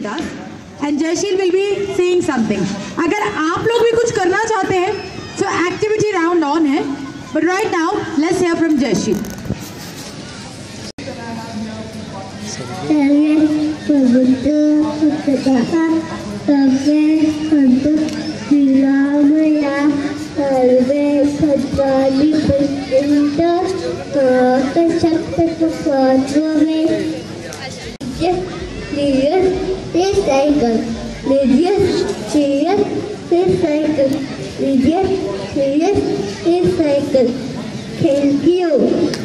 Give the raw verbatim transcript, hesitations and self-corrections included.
with us and Jaysheel will be saying something. अगर आप लोग भी कुछ करना चाहते हैं, so activity round on है. But right now, let's hear from Jaysheel. Sarve Bhavantu Sukhina, Sarve Bhavantu Sukhina, Sarve Bhavantu Sukhina, Cutest Lydius recycle, Lydius cheers recycle, Lydius cheers recycle. Thank you.